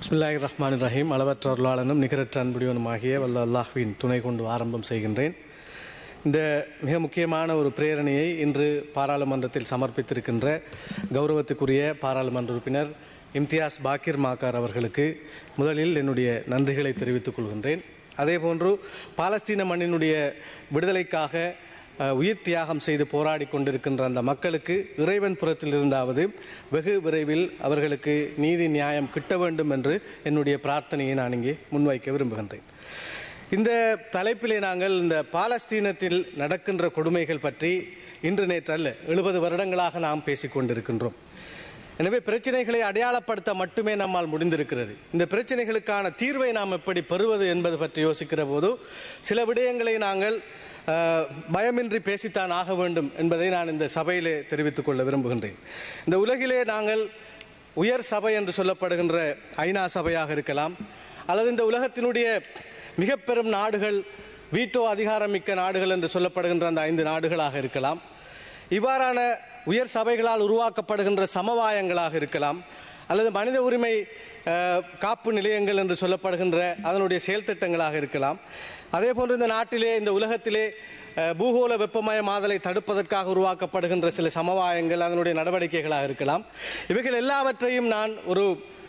பிஸ்மில்லாஹிர்ரஹ்மானிர்ரஹீம். அளவற்ற அருளாளனும் நிகரற்ற அன்புடையவனுமாகிய வல்ல அல்லாஹ்வின் துணை கொண்டு ஆரம்பம் செய்கின்றேன். இந்த மிக முக்கியமான ஒரு பிரேரணையை இன்று பாராளுமன்றத்தில் சமர்ப்பித்திருக்கின்ற கௌரவத்துக்குரிய பாராளுமன்ற உறுப்பினர் இம்தியாஸ் பாக்கிர் மாக்கார் அவர்களுக்கு முதலில் என்னுடைய நன்றிகளை தெரிவித்துக் கொள்கின்றேன். அதேபோன்று பாலஸ்தீன மண்ணினுடைய விடுதலைக்காக உயிர் தியாகம் செய்து போராடி கொண்டிருக்கின்ற அந்த மக்களுக்கு இறைவன் புறத்தில் இருந்தாவது வெகு விரைவில் அவர்களுக்கு நீதி நியாயம் கிட்ட வேண்டும் என்று என்னுடைய பிரார்த்தனையை நான் இங்கே முன்வைக்க விரும்புகின்றேன். இந்த தலைப்பிலே நாங்கள் இந்த பாலஸ்தீனத்தில் நடக்கின்ற கொடுமைகள் பற்றி இன்று நேற்றல்ல 70 வருடங்களாக நாம் பேசிக்கொண்டிருக்கின்றோம். எனவே பிரச்சனைகளை அடையாளப்படுத்த மட்டுமே நம்மால் முடிந்திருக்கிறது. இந்த பிரச்சனைகளுக்கான தீர்வை நாம் எப்படி பெறுவது என்பது பற்றி யோசிக்கிற போது சில விடயங்களை நாங்கள் பயமின்றி பேசித்தான் ஆக வேண்டும் என்பதை நான் இந்த சபையிலே தெரிவித்துக் கொள்ள விரும்புகின்றேன். இந்த உலகிலே நாங்கள் உயர் சபை என்று சொல்லப்படுகின்ற ஐநா சபையாக இருக்கலாம், அல்லது இந்த உலகத்தினுடைய மிக பெரும் நாடுகள், வீட்டோ அதிகாரமிக்க நாடுகள் என்று சொல்லப்படுகின்ற அந்த 5 நாடுகளாக இருக்கலாம், இவ்வாறான உயர் சபைகளால் உருவாக்கப்படுகின்ற சமவாயங்களாக இருக்கலாம், அல்லது மனித உரிமை காப்பு நிலையங்கள் என்று சொல்லப்படுகின்ற அதனுடைய செயல் திட்டங்களாக இருக்கலாம். அதே போன்று இந்த நாட்டிலே, இந்த உலகத்திலே பூகோள வெப்பமயமாதலை தடுப்பதற்காக உருவாக்கப்படுகின்ற சில சமவாயங்கள், அதனுடைய நடவடிக்கைகளாக இருக்கலாம். இவைகள் எல்லாவற்றையும் நான் ஒரு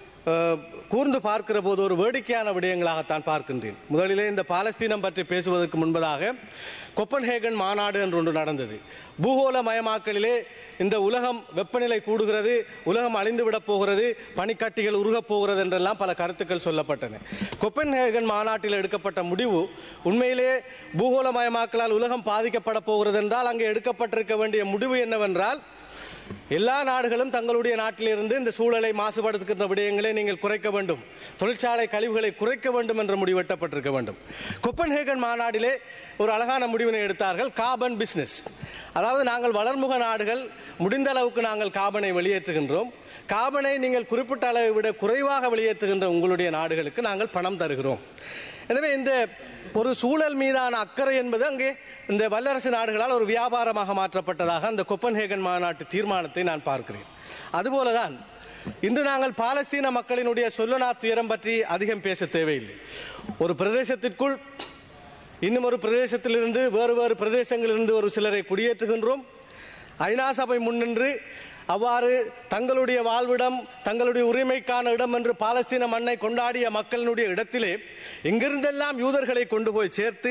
கூர்ந்து பார்க்கிற போது ஒரு வேடிக்கையான விடயங்களாகத்தான் பார்க்கின்றேன். முதலிலே இந்த பாலஸ்தீனம் பற்றி பேசுவதற்கு முன்பதாக கோப்பன்ஹேகன் மாநாடு என்று ஒன்று நடந்தது. பூகோள மயமாக்கலிலே இந்த உலகம் வெப்பநிலை கூடுகிறது, உலகம் அழிந்துவிடப் போகிறது, பனிக்கட்டிகள் உருகப் போகிறது என்றெல்லாம் பல கருத்துக்கள் சொல்லப்பட்டன. கோப்பன்ஹேகன் மாநாட்டில் எடுக்கப்பட்ட முடிவு உண்மையிலே பூகோள மயமாக்கலால் உலகம் பாதிக்கப்பட போகிறது என்றால் அங்கே எடுக்கப்பட்டிருக்க வேண்டிய முடிவு என்னவென்றால், எல்லா நாடுகளும் தங்களுடைய நாட்டிலிருந்து இந்த சூழலை மாசுபடுத்துகின்ற விடயங்களை நீங்கள் குறைக்க வேண்டும், தொழிற்சாலை கழிவுகளை குறைக்க வேண்டும் என்ற முடிவெட்டப்பட்டிருக்க வேண்டும். கோப்பன்ஹேகன் மாநாட்டிலே ஒரு அழகான முடிவினை எடுத்தார்கள், கார்பன் பிசினஸ். அதாவது நாங்கள் வளர்முக நாடுகள் முடிந்த அளவுக்கு நாங்கள் கார்பனை வெளியேற்றுகின்றோம், கார்பனை நீங்கள் குறிப்பிட்ட அளவை விட குறைவாக வெளியேற்றுகின்ற உங்களுடைய நாடுகளுக்கு நாங்கள் பணம் தருகிறோம். எனவே இந்த ஒரு சூழல் மீதான அக்கறை என்பது அங்கே இந்த வல்லரசு நாடுகளால் ஒரு வியாபாரமாக மாற்றப்பட்டதாக அந்த கோப்பன்ஹேகன் மாநாட்டு தீர்மானத்தை நான் பார்க்கிறேன். அதுபோலதான் இன்று நாங்கள் பாலஸ்தீன மக்களினுடைய சொல்லனா துயரம் பற்றி அதிகம் பேச தேவையில்லை. ஒரு பிரதேசத்திற்குள் இன்னும் ஒரு பிரதேசத்திலிருந்து வேறு பிரதேசங்களிலிருந்து ஒரு சிலரை குடியேற்றுகின்றோம். ஐநா சபை முன்னின்று அவ்வாறு தங்களுடைய வாழ்விடம், தங்களுடைய உரிமைக்கான இடம் என்று பாலஸ்தீன மண்ணை கொண்டாடிய மக்களினுடைய இடத்திலே எங்கிருந்தெல்லாம் யூதர்களை கொண்டு போய் சேர்த்து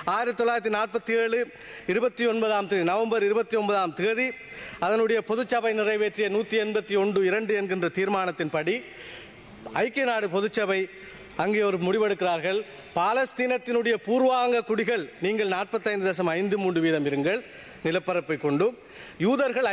1947 29 நவம்பர் 29 அதனுடைய பொதுச்சபை நிறைவேற்றிய 181(2) என்கின்ற தீர்மானத்தின்படி ஐக்கிய நாடு பொதுச்சபை அங்கே ஒரு முடிவெடுக்கிறார்கள். பாலஸ்தீனத்தினுடைய பூர்வாங்க குடிகள் நீங்கள் 45.53% இருங்கள் நிலப்பரப்பை கொண்டு, யூதர்கள்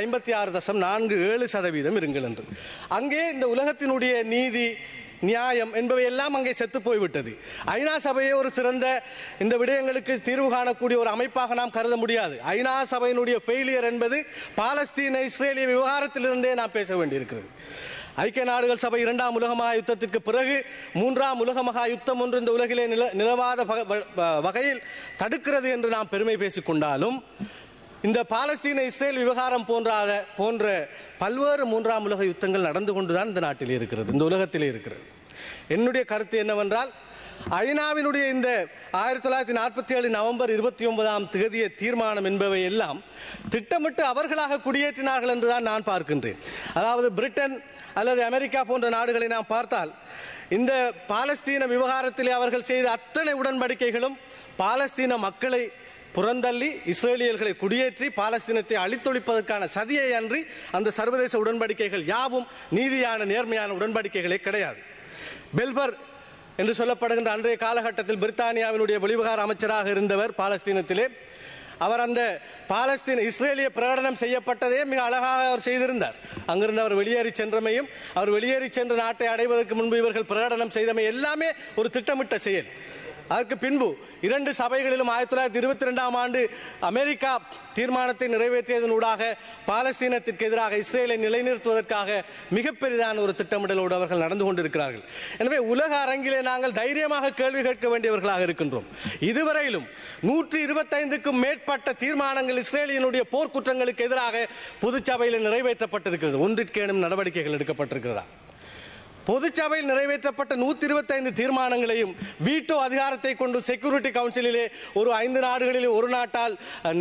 56.47% இருங்கள் என்று. அங்கே இந்த உலகத்தினுடைய நீதி நியாயம் என்பவை எல்லாம் அங்கே செத்து போய்விட்டது. ஐநா சபையை ஒரு சிறந்த இந்த விடயங்களுக்கு தீர்வு காணக்கூடிய ஒரு அமைப்பாக நாம் கருத முடியாது. ஐநா சபையினுடைய ஃபெயிலியர் என்பது பாலஸ்தீன இஸ்ரேலிய விவகாரத்திலிருந்தே நாம் பேச வேண்டியிருக்கிறது. ஐக்கிய நாடுகள் சபை 2ஆம் உலக மகா யுத்தத்திற்கு பிறகு 3ஆம் உலக மகா யுத்தம் ஒன்று இந்த உலகிலே நிலவாத வகையில் தடுக்கிறது என்று நாம் பெருமை பேசிக் கொண்டாலும், இந்த பாலஸ்தீன இஸ்ரேல் விவகாரம் போன்ற பல்வேறு 3ஆம் உலக யுத்தங்கள் நடந்து கொண்டுதான் இந்த நாட்டிலே இருக்கிறது, இந்த உலகத்திலே இருக்கிறது. என்னுடைய கருத்து என்னவென்றால், ஐநாவினுடைய இந்த 1947 நவம்பர் 29 தீர்மானம் என்பவை எல்லாம் திட்டமிட்டு அவர்களாக குடியேற்றினார்கள் என்றுதான் நான் பார்க்கின்றேன். அதாவது பிரிட்டன் அல்லது அமெரிக்கா போன்ற நாடுகளை நாம் பார்த்தால், இந்த பாலஸ்தீன விவகாரத்திலே அவர்கள் செய்த அத்தனை உடன்படிக்கைகளும் பாலஸ்தீன மக்களை புறந்தள்ளி இஸ்ரேலியர்களை குடியேற்றி பாலஸ்தீனத்தை அழித்தொழிப்பதற்கான சதியை அன்றி அந்த சர்வதேச உடன்படிக்கைகள் யாவும் நீதியான நேர்மையான உடன்படிக்கைகளே கிடையாது. பெல்பர் என்று சொல்லப்படுகின்ற அன்றைய காலகட்டத்தில் பிரித்தானியாவினுடைய வெளிவிவகார அமைச்சராக இருந்தவர் பாலஸ்தீனத்திலே, அவர் அந்த பாலஸ்தீன இஸ்ரேலிய பிரகடனம் செய்யப்பட்டதே மிக அழகாக அவர் செய்திருந்தார். அங்கிருந்து அவர் வெளியேறி சென்றமையும், அவர் வெளியேறி சென்ற நாட்டை அடைவதற்கு முன்பு இவர்கள் பிரகடனம் செய்தமை எல்லாமே ஒரு திட்டமிட்ட செயல். அதற்கு பின்பு 2 சபைகளிலும் 1922 அமெரிக்கா தீர்மானத்தை நிறைவேற்றியதனூடாக பாலஸ்தீனத்திற்கு எதிராக இஸ்ரேலை நிலைநிறுத்துவதற்காக மிகப்பெரிதான ஒரு திட்டமிடலோடு அவர்கள் நடந்து கொண்டிருக்கிறார்கள். எனவே உலக அரங்கிலே நாங்கள் தைரியமாக கேள்வி கேட்க வேண்டியவர்களாக இருக்கின்றோம். இதுவரையிலும் 125க்கும் மேற்பட்ட தீர்மானங்கள் இஸ்ரேலியனுடைய போர்க்குற்றங்களுக்கு எதிராக பொதுச்சபையில் நிறைவேற்றப்பட்டிருக்கிறது. ஒன்றிற்கேனும் நடவடிக்கைகள் எடுக்கப்பட்டிருக்கிறதா? பொதுச்சபையில் நிறைவேற்றப்பட்ட 125 தீர்மானங்களையும் வீட்டோ அதிகாரத்தை கொண்டு செக்யூரிட்டி கவுன்சிலிலே ஒரு 5 நாடுகளிலே ஒரு நாட்டால்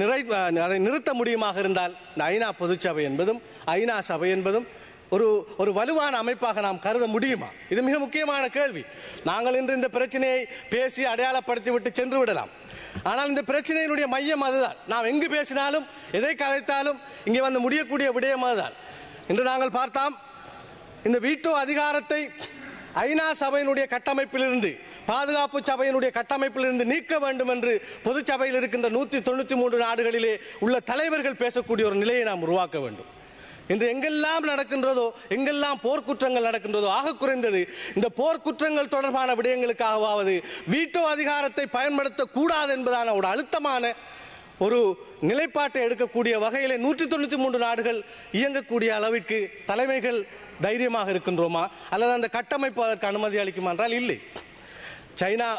அதை நிறுத்த முடியுமாக இருந்தால் ஐநா பொதுச்சபை என்பதும் ஐநா சபை என்பதும் ஒரு வலுவான அமைப்பாக நாம் கருத முடியுமா? இது மிக முக்கியமான கேள்வி. நாங்கள் இன்று இந்த பிரச்சனையை பேசி அடையாளப்படுத்தி விட்டு சென்று விடலாம். ஆனால் இந்த பிரச்சனையினுடைய மையம் அதுதான். நாம் எங்கு பேசினாலும் எதை கதைத்தாலும் இங்கே வந்து முடியக்கூடிய விடயம் அதுதான். இன்று நாங்கள் பார்த்தோம், இந்த வீட்டோ அதிகாரத்தை ஐநா சபையினுடைய கட்டமைப்பிலிருந்து, பாதுகாப்பு சபையினுடைய கட்டமைப்பிலிருந்து நீக்க வேண்டும் என்று பொதுச்சபையில் இருக்கின்ற 193 நாடுகளிலே உள்ள தலைவர்கள் பேசக்கூடிய ஒரு நிலையை நாம் உருவாக்க வேண்டும். இன்று எங்கெல்லாம் நடக்கின்றதோ, எங்கெல்லாம் போர்க்குற்றங்கள் நடக்கின்றதோ, ஆக குறைந்தது இந்த போர்க்குற்றங்கள் தொடர்பான விடயங்களுக்காகவாவது வீட்டோ அதிகாரத்தை பயன்படுத்தக்கூடாது என்பதான ஒரு அழுத்தமான ஒரு நிலைப்பாட்டை எடுக்கக்கூடிய வகையிலே 193 நாடுகள் இயங்கக்கூடிய அளவிற்கு தலைமைகள் தைரியமாக இருக்கின்றோமா, அல்லது அந்த கட்டமைப்பு அதற்கு அனுமதி அளிக்குமா என்றால் இல்லை. சைனா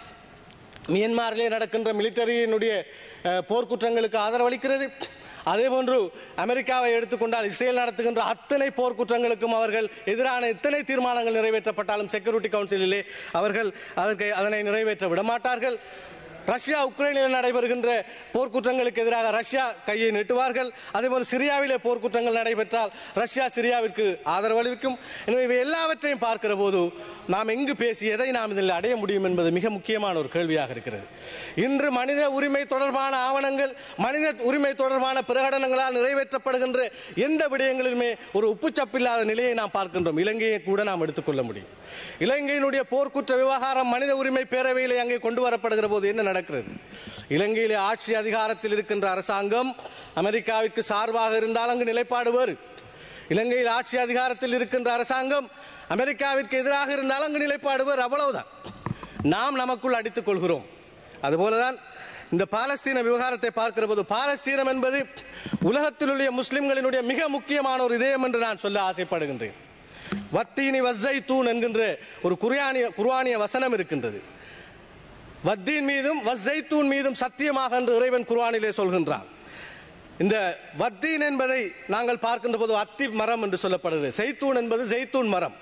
மியன்மாரிலே நடக்கின்ற மிலிட்டரியினுடைய போர்க்குற்றங்களுக்கு ஆதரவளிக்கிறது. அதே போன்று அமெரிக்காவை எடுத்துக்கொண்டால் இஸ்ரேல் நடத்துகின்ற அத்தனை போர்க்குற்றங்களுக்கும் அவர்கள் எதிரான எத்தனை தீர்மானங்கள் நிறைவேற்றப்பட்டாலும் செக்யூரிட்டி கவுன்சிலிலே அவர்கள் அதனை நிறைவேற்ற விடமாட்டார்கள். ரஷ்யா உக்ரைனில் நடைபெறுகின்ற போர்க்குற்றங்களுக்கு எதிராக ரஷ்யா கையை நீட்டுவார்கள். அதேபோல் சிரியாவிலே போர்க்குற்றங்கள் நடைபெற்றால் ரஷ்யா சிரியாவிற்கு ஆதரவு அளிக்கும். எனவே இவை எல்லாவற்றையும் பார்க்கிற போது நாம் எங்கு பேசி எதை நாம் இதில் அடைய முடியும் என்பது மிக முக்கியமான ஒரு கேள்வியாக இருக்கிறது. இன்று மனித உரிமை தொடர்பான ஆவணங்கள், மனித உரிமை தொடர்பான பிரகடனங்களால் நிறைவேற்றப்படுகின்ற எந்த விடயங்களிலுமே ஒரு உப்புச்சப்பில்லாத நிலையை நாம் பார்க்கின்றோம். இலங்கையை கூட நாம் எடுத்துக்கொள்ள முடியும். இலங்கையினுடைய போர்க்குற்ற விவகாரம் மனித உரிமை பேரவையிலே அங்கே கொண்டு வரப்படுகிற போது என்ன நடக்கிறது? இலங்கையிலே ஆட்சி அதிகாரத்தில் இருக்கின்ற அரசாங்கம் அமெரிக்காவிற்கு சார்பாக இருந்தால் அங்கு நிலைப்பாடு வேறு. இலங்கையில் ஆட்சி அதிகாரத்தில் இருக்கின்ற அரசாங்கம் அமெரிக்காவிற்கு எதிராக இருந்தால் அங்கு நிலைப்பாடு வேறு. அவ்வளவுதான். நாம் நமக்குள் அடித்துக் கொள்கிறோம். அதுபோலதான் இந்த பாலஸ்தீன விவகாரத்தை பார்க்கிற போது, பாலஸ்தீனம் என்பது உலகத்தில் உள்ள முஸ்லிம்களினுடைய மிக முக்கியமான ஒரு இதயம் என்று நான் சொல்ல ஆசைப்படுகின்றேன். வத்தீனி வஸ்ஸைத்தூன் என்கின்ற ஒரு குர்ஆனிய வசனம் இருக்கின்றது. வத்தீன் மீதும் வஸ்ஸைத்தூன் மீதும் சத்தியமாக என்று இறைவன் குர்ஆனிலே சொல்கின்றான். இந்த வத்தீன் என்பதை நாங்கள் பார்க்கின்ற போது அத்தி மரம் என்று சொல்லப்படுகிறது. ஜெய்தூன் என்பது ஜெய்தூன் மரம்.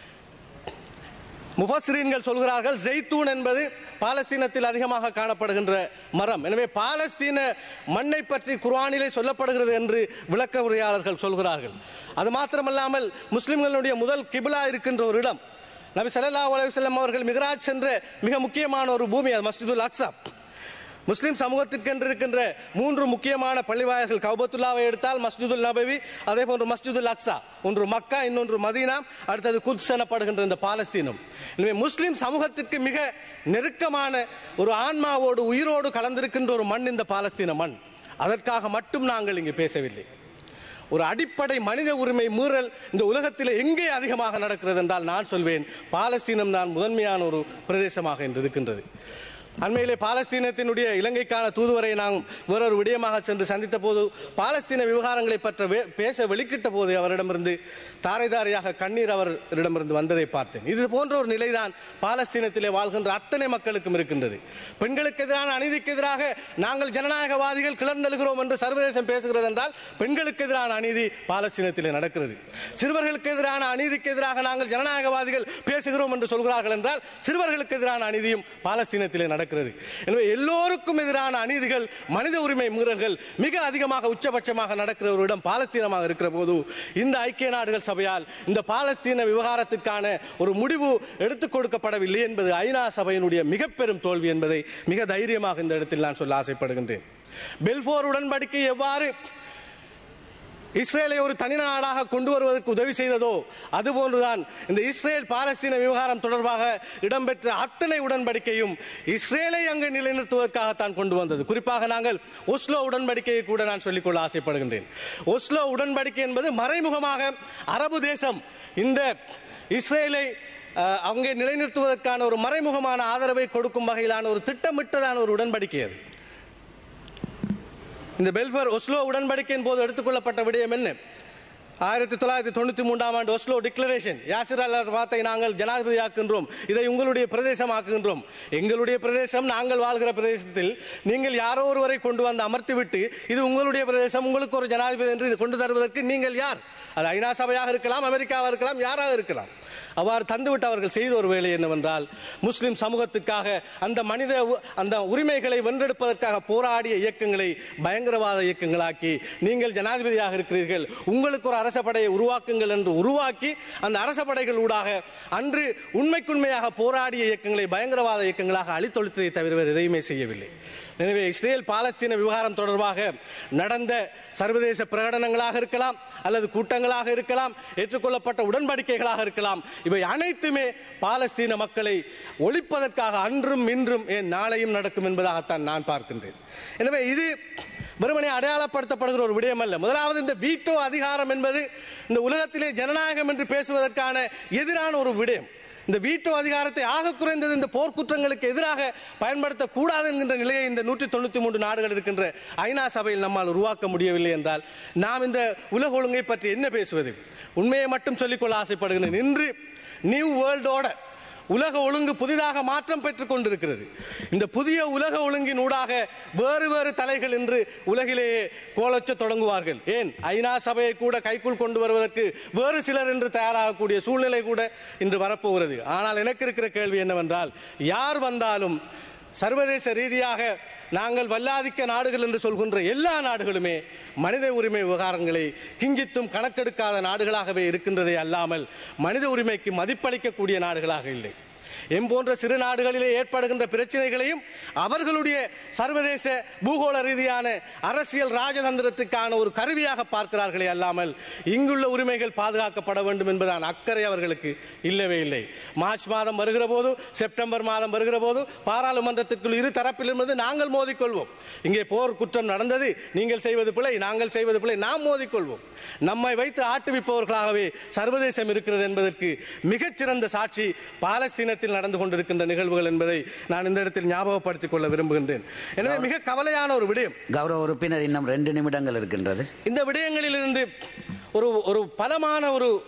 முஃபஸ்ஸிரீன்கள் சொல்கிறார்கள் ஜெய்தூன் என்பது பாலஸ்தீனத்தில் அதிகமாக காணப்படுகின்ற மரம். எனவே பாலஸ்தீன மண்ணை பற்றி குர்ஆனிலே சொல்லப்படுகிறது என்று விளக்க உரையாளர்கள் சொல்கிறார்கள். அது மாத்திரமல்லாமல் முஸ்லிம்களுடைய முதல் கிபிலா இருக்கின்ற ஒரு இடம், நபி ஸல்லல்லாஹு அலைஹி வஸல்லம் அவர்கள் மிக்ராஜ் சென்ற மிக முக்கியமான ஒரு பூமி, அது மஸ்ஜிதுல் அக்ஸா. முஸ்லிம் சமூகத்திற்கென்று இருக்கின்ற 3 முக்கியமான பள்ளிவாயல்கள், கௌபத்துல்லாவை எடுத்தால் மஸ்ஜிதுல் நபவி, அதே போன்று மஸ்ஜிதுல் அக்ஸா, ஒன்று மக்கா, இன்னொன்று மதீனா, அடுத்தது குத்ஸ் எனப்படுகின்ற இந்த பாலஸ்தீனம். எனவே முஸ்லிம் சமூகத்திற்கு மிக நெருக்கமான ஒரு ஆன்மாவோடு உயிரோடு கலந்திருக்கின்ற ஒரு மண் இந்த பாலஸ்தீன மண். அதற்காக மட்டும் நாங்கள் இங்கு பேசவில்லை. ஒரு அடிப்படை மனித உரிமை மீறல் இந்த உலகத்தில் எங்கே அதிகமாக நடக்கிறது என்றால் நான் சொல்வேன், பாலஸ்தீனம் தான் முதன்மையான ஒரு பிரதேசமாக இன்று இருக்கின்றது. அண்மையிலே பாலஸ்தீனத்தினுடைய இலங்கைக்கான தூதுவரை நாம் வேறொரு விடயமாக சென்று சந்தித்த போது பாலஸ்தீன விவகாரங்களை பற்றி பேச வெளிக்கிட்ட போது அவரிடமிருந்து தாரை தாரையாக கண்ணீர் அவரிடமிருந்து வந்ததை பார்த்தேன். இது போன்ற ஒரு நிலைதான் பாலஸ்தீனத்திலே வாழ்கின்ற அத்தனை மக்களுக்கும் இருக்கின்றது. பெண்களுக்கு எதிரான அநீதிக்கு எதிராக நாங்கள் ஜனநாயகவாதிகள் கிளர்ந்தெழுகிறோம் என்று சர்வதேசம் பேசுகிறது என்றால், பெண்களுக்கு எதிரான அநீதி பாலஸ்தீனத்திலே நடக்கிறது. சிறுவர்களுக்கு எதிரான அநீதிக்கு எதிராக நாங்கள் ஜனநாயகவாதிகள் பேசுகிறோம் என்று சொல்கிறார்கள் என்றால், சிறுவர்களுக்கு எதிரான அநீதியும் பாலஸ்தீனத்திலே நடக்கிறது. எனவே எல்லோருக்கும் எதிரான அநீதிகள், மனித உரிமை மீறல்கள் மிக அதிகமாக உச்சபட்சமாக நடக்கிற ஒரு இடம் பாலஸ்தீனமாக இருக்கிற போது, இந்த ஐக்கிய நாடுகள் சபையால் இந்த பாலஸ்தீன விவகாரத்திற்கான ஒரு முடிவு எடுத்துக் கொடுக்கப்படவில்லை என்பது ஐநா சபையினுடைய மிக பெரும் தோல்வி என்பதை மிக தைரியமாக இந்த இடத்தில் நான் சொல்ல ஆசைப்படுகின்றேன். பெல்ஃபோர் உடன்படிக்கை எவ்வாறு இஸ்ரேலை ஒரு தனி நாடாக கொண்டு வருவதற்கு உதவி செய்ததோ, அதுபோன்றுதான் இந்த இஸ்ரேல் பாலஸ்தீன விவகாரம் தொடர்பாக இடம்பெற்ற அத்தனை உடன்படிக்கையும் இஸ்ரேலை அங்கு நிலைநிறுத்துவதற்காகத்தான் கொண்டு வந்தது. குறிப்பாக நாங்கள் ஒஸ்லோ உடன்படிக்கையை கூட நான் சொல்லிக்கொள்ள ஆசைப்படுகின்றேன். ஒஸ்லோ உடன்படிக்கை என்பது மறைமுகமாக அரபு தேசம் இந்த இஸ்ரேலை அங்கே நிலைநிறுத்துவதற்கான ஒரு மறைமுகமான ஆதரவை கொடுக்கும் வகையிலான ஒரு திட்டமிட்டதான ஒரு உடன்படிக்கை. அது இந்த பெல்ஃபோர் ஒஸ்லோ உடன்படிக்கையின் போது எடுத்துக்கொள்ளப்பட்ட விடயம் என்ன? 1993 ஆண்டு ஒஸ்லோ டிக்ளரேஷன், யாசிர் அரஃபாத்தை நாங்கள் ஜனாதிபதியாக்குகின்றோம், இதை உங்களுடைய பிரதேசம் ஆக்குகின்றோம். எங்களுடைய பிரதேசம், நாங்கள் வாழ்கிற பிரதேசத்தில் நீங்கள் யாரோ ஒருவரை கொண்டு வந்து அமர்த்திவிட்டு இது உங்களுடைய பிரதேசம், உங்களுக்கு ஒரு ஜனாதிபதி என்று கொண்டு தருவதற்கு நீங்கள் யார்? அது ஐநா சபையாக இருக்கலாம், அமெரிக்காவாக இருக்கலாம், யாராக இருக்கலாம். அவ்வாறு தந்துவிட்டு அவர்கள் செய்த ஒரு வேலை என்னவென்றால், முஸ்லிம் சமூகத்துக்காக அந்த உரிமைகளை வென்றெடுப்பதற்காக போராடிய இயக்கங்களை பயங்கரவாத இயக்கங்களாக்கி, நீங்கள் ஜனாதிபதியாக இருக்கிறீர்கள், உங்களுக்கு ஒரு அரச படையை உருவாக்குங்கள் என்று உருவாக்கி, அந்த அரச படைகள் ஊடாக அன்று உண்மைக்குண்மையாக போராடிய இயக்கங்களை பயங்கரவாத இயக்கங்களாக அழித்தொழித்ததை தவிர வேறு எதையுமே செய்யவில்லை. எனவே இஸ்ரேல் பாலஸ்தீன விவகாரம் தொடர்பாக நடந்த சர்வதேச பிரகடனங்களாக இருக்கலாம், அல்லது கூட்டங்களாக இருக்கலாம், ஏற்றுக்கொள்ளப்பட்ட உடன்படிக்கைகளாக இருக்கலாம், இவை அனைத்துமே பாலஸ்தீன மக்களை ஒழிப்பதற்காக அன்றும் இன்றும் ஏன் நாளையும் நடக்கும் என்பதாகத்தான் நான் பார்க்கின்றேன். எனவே இது வெறுமனே அடையாளப்படுத்தப்படுகிற ஒரு விடயம் அல்ல. முதலாவது, இந்த வீட்டோ அதிகாரம் என்பது இந்த உலகத்திலே ஜனநாயகம் என்று பேசுவதற்கான எதிரான ஒரு விடயம். இந்த வீட்டோ அதிகாரத்தை ஆக குறைந்தது இந்த போர்க்குற்றங்களுக்கு எதிராக பயன்படுத்தக்கூடாது என்கின்ற நிலையை இந்த 193 நாடுகள் இருக்கின்ற ஐநா சபையில் நம்மால் உருவாக்க முடியவில்லை என்றால் நாம் இந்த உலக ஒழுங்கை பற்றி என்ன பேசுவது? உண்மையை மட்டும் சொல்லிக்கொள்ள ஆசைப்படுகிறேன். இன்று நியூ வேர்ல்ட் ஆர்டர், உலக ஒழுங்கு புதிதாக மாற்றம் பெற்றுக் கொண்டிருக்கிறது. இந்த புதிய உலக ஒழுங்கின் ஊடாக வேறு வேறு தலைகள் இன்று உலகிலேயே கோலச்ச தொடங்குவார்கள். ஏன், ஐநா சபையை கூட கைக்குள் கொண்டு வருவதற்கு வேறு சிலர் என்று தயாராகக்கூடிய சூழ்நிலை கூட இன்று வரப்போகிறது. ஆனால் எனக்கு இருக்கிற கேள்வி என்னவென்றால், யார் வந்தாலும் சர்வதேச ரீதியாக நாங்கள் வல்லாதிக்க நாடுகள் என்று சொல்கின்ற எல்லா நாடுகளுமே மனித உரிமை விவகாரங்களை கிஞ்சித்தும் கணக்கெடுக்காத நாடுகளாகவே இருக்கின்றதே அல்லாமல் மனித உரிமைக்கு மதிப்பளிக்கக்கூடிய நாடுகளாக இல்லை. போன்ற சிறு நாடுகளிலே ஏற்படுகின்ற பிரச்சனைகளையும் அவர்களுடைய சர்வதேச பூகோள ரீதியான அரசியல் ராஜதந்திரத்துக்கான ஒரு கருவியாக பார்க்கிறார்களே அல்லாமல் இங்குள்ள உரிமைகள் பாதுகாக்கப்பட வேண்டும் என்பதான அக்கறை அவர்களுக்கு இல்லவே இல்லை. மார்ச் மாதம் வருகிற போது, செப்டம்பர் மாதம் வருகிற போது பாராளுமன்றத்திற்குள் இரு தரப்பிலிருந்து நாங்கள் மோதிக்கொள்வோம். இங்கே போர் குற்றம் நடந்தது, நீங்கள் செய்வது பிழை, நாங்கள் செய்வது பிழை, நாம் மோதிக்கொள்வோம். நம்மை வைத்து ஆட்டுவிப்பவர்களாகவே சர்வதேசம் இருக்கிறது என்பதற்கு மிகச்சிறந்த சாட்சி பாலஸ்தீனத்தில் நடந்து கொண்டிருக்கின்ற நிகழ்வுகள் என்பதை நான் இந்த இடத்தில் ஞாபகப்படுத்திக் கொள்ள விரும்புகின்றேன். எனவே மிக கவலையான ஒரு விடயம். கௌரவ உறுப்பினர், இன்னும் 2 நிமிடங்கள் இருக்கின்றது. இந்த விடயங்களிலிருந்து ஒரு பலமான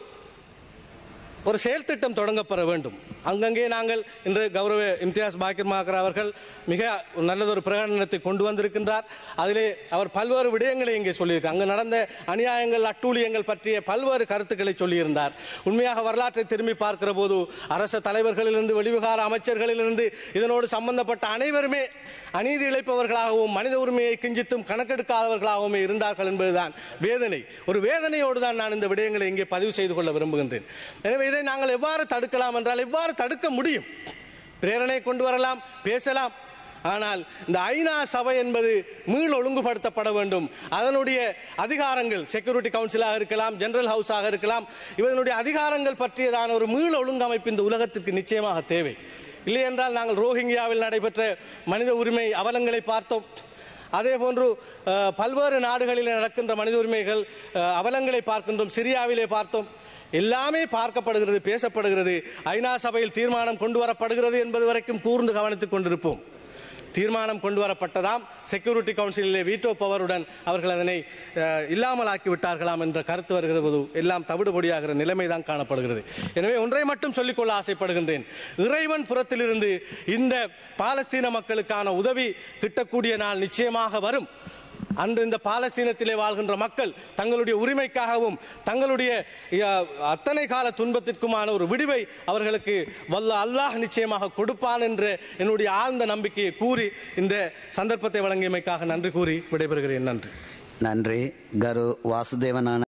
ஒரு செயல் திட்டம் தொடங்கப்பட வேண்டும். அங்கங்கே நாங்கள் இன்று கௌரவ இம்தியாஸ் பாக்கிர் மாக்கர் அவர்கள் மிக நல்லதொரு பிரகடனத்தை கொண்டு வந்திருக்கின்றார். அதிலே அவர் பல்வேறு விடயங்களை இங்கே சொல்லியிருக்கார். அங்கு நடந்த அநியாயங்கள், அட்டூழியங்கள் பற்றிய பல்வேறு கருத்துக்களை சொல்லியிருந்தார். உண்மையாக வரலாற்றை திரும்பி பார்க்கிற போது அரச தலைவர்களிலிருந்து, வெளிவிகார அமைச்சர்களிலிருந்து இதனோடு சம்பந்தப்பட்ட அனைவருமே அநீதி இழைப்பவர்களாகவும் மனித உரிமையை கிஞ்சித்தும் கணக்கெடுக்காதவர்களாகவும் இருந்தார்கள் என்பதுதான் வேதனை. ஒரு வேதனையோடு தான் நான் இந்த விடயங்களை இங்கே பதிவு செய்து கொள்ள விரும்புகின்றேன். எனவே இதை நாங்கள் எவ்வாறு தடுக்கலாம் என்றால், எவ்வாறு தடுக்க முடியும்? பிரேரணை கொண்டு வரலாம், பேசலாம். ஆனால் இந்த ஐநா சபை என்பது மீள் ஒழுங்குபடுத்தப்பட வேண்டும். அதனுடைய அதிகாரங்கள் செக்யூரிட்டி கவுன்சிலாக இருக்கலாம், ஜெனரல் ஹவுஸாக இருக்கலாம், இதனுடைய அதிகாரங்கள் பற்றியதான ஒரு மீள் ஒழுங்கமைப்பு இந்த உலகத்திற்கு நிச்சயமாக தேவை. இல்லை என்றால் நாங்கள் ரோஹிங்கியாவில் நடைபெற்ற மனித உரிமை அவலங்களை பார்த்தோம். அதே போன்று பல்வேறு நாடுகளில் நடக்கின்ற மனித உரிமைகள் அவலங்களை பார்க்கின்றோம். சிரியாவிலே பார்த்தோம். எல்லாமே பார்க்கப்படுகிறது, பேசப்படுகிறது. ஐநா சபையில் தீர்மானம் கொண்டு வரப்படுகிறது என்பது வரைக்கும் கூர்ந்து கவனித்துக் கொண்டிருப்போம். தீர்மானம் கொண்டு வரப்பட்டதாம், செக்யூரிட்டி கவுன்சிலிலே வீட்டோ பவருடன் அவர்கள் அதனை இல்லாமலாக்கி விட்டார்களாம் என்ற கருத்து வருகிற போது எல்லாம் தவிடுபொடியாகிற நிலைமைதான் காணப்படுகிறது. எனவே ஒன்றை மட்டும் சொல்லிக்கொள்ள ஆசைப்படுகின்றேன். இறைவன் புறத்திலிருந்து இந்த பாலஸ்தீன மக்களுக்கான உதவி கிட்டக்கூடிய நாள் நிச்சயமாக வரும். அன்று இந்த பாலஸ்தீனத்திலே வாழ்கின்ற மக்கள் தங்களுடைய உரிமைக்காகவும் தங்களுடைய அத்தனை கால துன்பத்திற்குமான ஒரு விடிவை அவர்களுக்கு வல்ல அல்லாஹ் நிச்சயமாக கொடுப்பான் என்ற என்னுடைய ஆழ்ந்த நம்பிக்கையை கூறி இந்த சந்தர்ப்பத்தை வழங்கியமைக்காக நன்றி கூறி விடைபெறுகிறேன். நன்றி. நன்றி. கரு வாசுதேவன்